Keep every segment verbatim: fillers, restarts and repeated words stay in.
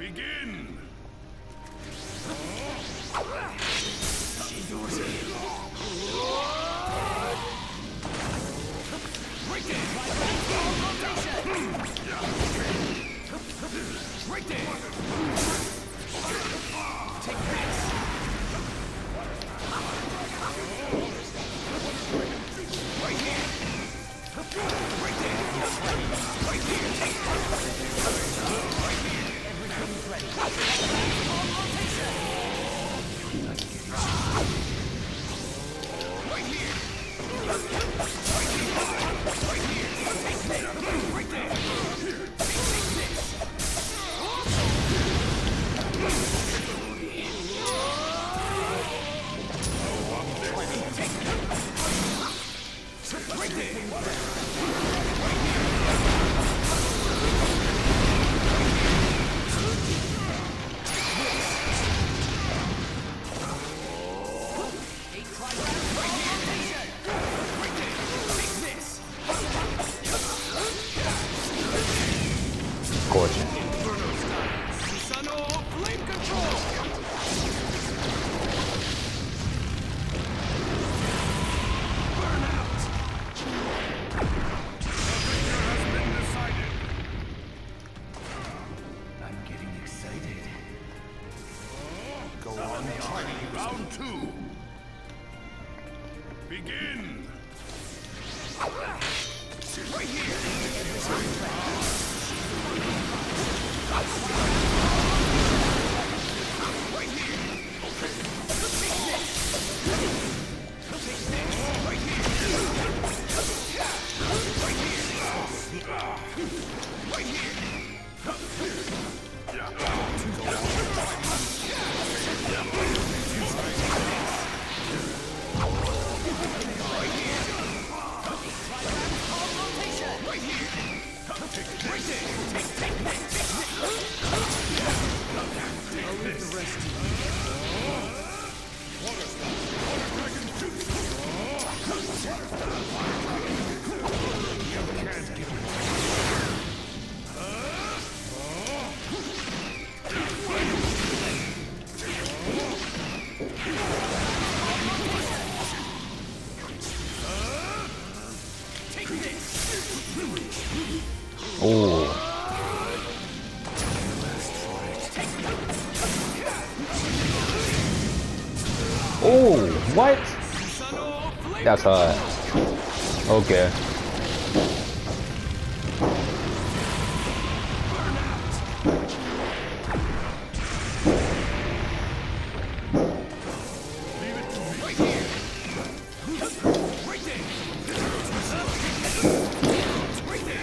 Begin! Right there! Right there! Take this! Right here! Right there! Right here! Take it! Right here! Everything's ready. On rotation! Right here! Right here! Right here! Take this! Right there! Take, take this! Right there! Gorgeous. Flame control! Burn out! The victor has been decided. I'm getting excited. Go on, try round two. Begin! Right here! Right here! Okay. Take this! Take this! Right here! Right here! Right here! Right here! Right there! Take, take this! Take this! I'll leave the rest to you. Water Style! Water Dragon Juice! You can't give me Take this! Oh. Oh, what? That's hot. Okay. Right here! Right there! Right there!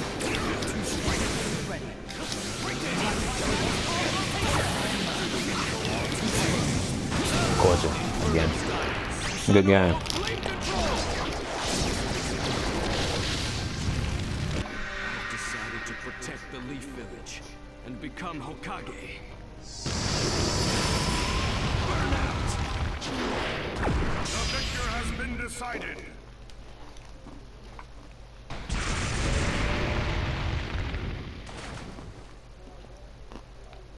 Ready. Right there! Gorgeous. Again. Good game. Flame control! I've decided to protect the Leaf Village and become Hokage. Burn out! The victor has been decided.